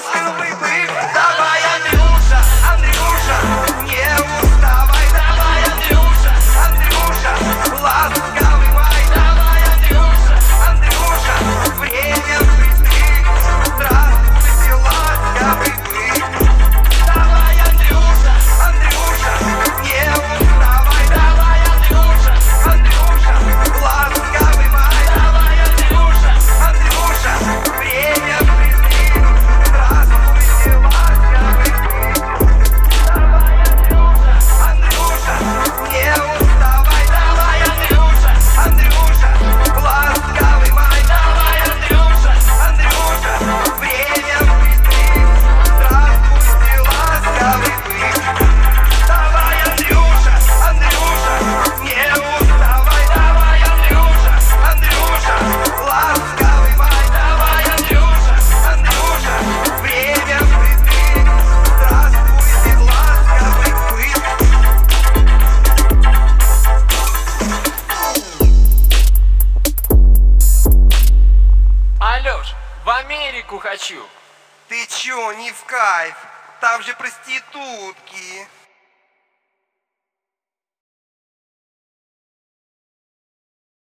ласковый бык. Давай, Андрюша, Андрюша, не уставай. Давай, Андрюша, Андрюша, ласковый май. Давай, Андрюша, Андрюша, время впритык. Здравствуйте, ласковый бык. Давай, Андрюша, Андрюша, не уставай. Давай, Андрюша, Андрюша, ласковый май. Давай, Андрюша, Андрюша, время впритык. Здравствуйте, ласковый бык. Давай, Андрюша, Андрюша, не уставай. Давай, Андрюша, Андрюша, ласковый май. Давай, Андрюша, Андрюша, время впритык. Здравствуйте, ласковый бык. Давай, Андрюша, Андрюша, не уставай. Давай, Андрюша, Андрюша, ласковый май. Давай, Андрюша, Андрюша, время впритык. Здравствуйте, ласковый бык. Алёш, в Америку хочу. Ты чё, не в кайф? Там же проститутки.